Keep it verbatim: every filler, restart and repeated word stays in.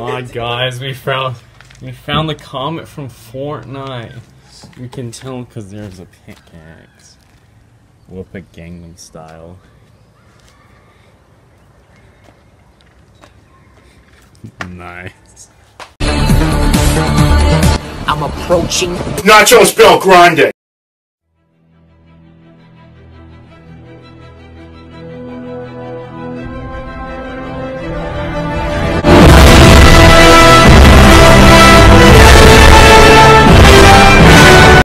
god, guys, we found we found the comet from Fortnite. You can tell because there's a pickaxe. Whoop a Gangnam Style. Nice. I'm approaching Nachos Bill Grande.